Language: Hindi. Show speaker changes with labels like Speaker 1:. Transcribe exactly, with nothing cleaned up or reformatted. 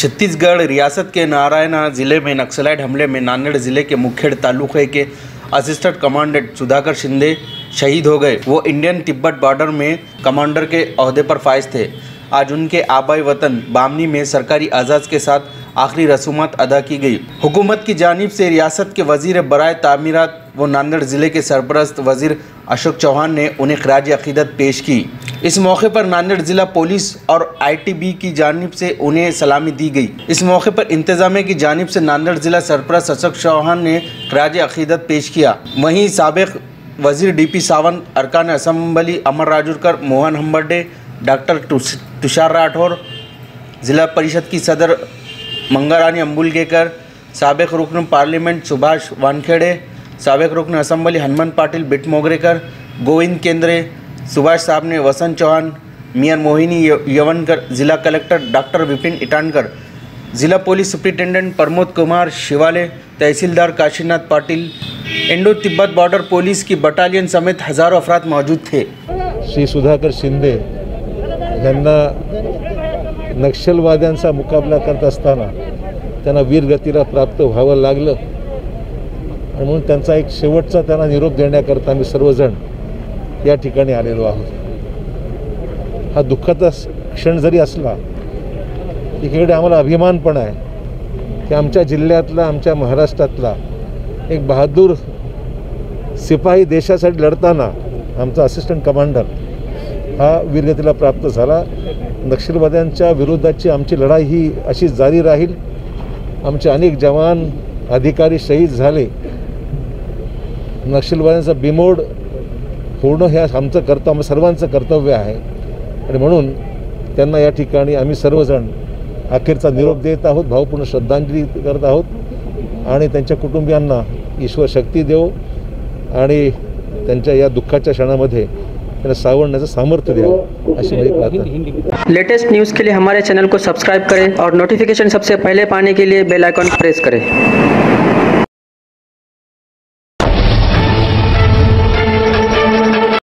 Speaker 1: छत्तीसगढ़ रियासत के नारायण जिले में नक्सलाइट हमले में नांदेड़ जिले के मुखेड़ तालुके के असिस्टेंट कमांडेंट सुधाकर शिंदे शहीद हो गए। वो इंडियन तिब्बत बॉर्डर में कमांडर के ओहदे पर फाइज थे। आज उनके आबाई वतन बामनी में सरकारी एजाज़ के साथ आखिरी रसूमात अदा की गई। हुकूमत की जानिब से रियासत के वजीर बराए तामीरात व नांदेड़ ज़िले के सरपरस्त वजीर अशोक चौहान ने उन्हें खराज अकीदत पेश की। इस मौके पर नांदेड़ ज़िला पुलिस और आई टी बी की जानिब से उन्हें सलामी दी गई। इस मौके पर इंतजामिया की जानिब से नांदेड़ ज़िला सरपरस्त अशोक चौहान ने खराज अकीदत पेश किया। वहीं साबिक वजीर डी पी सावंत, अरकान असम्बली अमर राजूरकर, मोहन हम्बर्डे, डॉक्टर तुषार राठौर, ज़िला परिषद की सदर मंगारानी अंबुलगेकर, साबिक रुकन पार्लियामेंट सुभाष वानखेड़े, साबिक रुकन असम्बली हनुमंत पाटिल बिटमोगरेकर, गोविंद केंद्रे, सुभाष साहब ने, वसंत चौहान, मियां मोहिनी यवनकर, जिला कलेक्टर डॉक्टर विपिन इटानकर, जिला पुलिस सुप्रिंटेंडेंट प्रमोद कुमार शिवाले, तहसीलदार Kashinath Patil, Indo Tibet border police की बटालियन समेत हजारों अफराद मौजूद थे।
Speaker 2: श्री सुधाकर शिंदे यांना नक्षलवाद्यांचा मुकाबला करत असताना त्यांना वीरगतीला प्राप्त व्हावं लागलं आणि म्हणून त्यांचा एक शेवटचा त्यांना निरोप देण्याकरता आम्ही सर्वजण या ठिकाणी आलेलो आहोत। हा दुःखाचा क्षण जरी असला, एकीकडे आम्हाला अभिमान पण आहे की आमच्या जिल्ह्यातला, आमच्या महाराष्ट्रातला एक बहादूर सिपाही देशासाठी लढताना आमचा असिस्टंट कमांडर हा वीरगतीला प्राप्त झाला। नक्षलवाद्यांच्या विरोधाची आमची लढाई ही अशी जारी राहील। आमचे अनेक जवान अधिकारी शहीद झाले। नक्षलवाद्यांचा बिमोड होणं हे आमचं कर्तव्य, आम्ही सर्वांचं कर्तव्य आहे आणि म्हणून त्यांना या ठिकाणी आम्ही सर्वजण अखेरचा निरोप देत आहोत, भावपूर्ण श्रद्धांजली करत आहोत आणि त्यांच्या कुटुंबियांना ईश्वर शक्ती देव आणि त्यांच्या या दुःखाच्या क्षणामध्ये त्यांना सावरण्याचं सामर्थ्य द्यावं अशी माझी प्रार्थना।
Speaker 3: लेटेस्ट न्यूज़ के लिए हमारे चैनल को सब्सक्राइब करें और नोटिफिकेशन सबसे पहले पाने के लिए बेल आइकॉन प्रेस करें।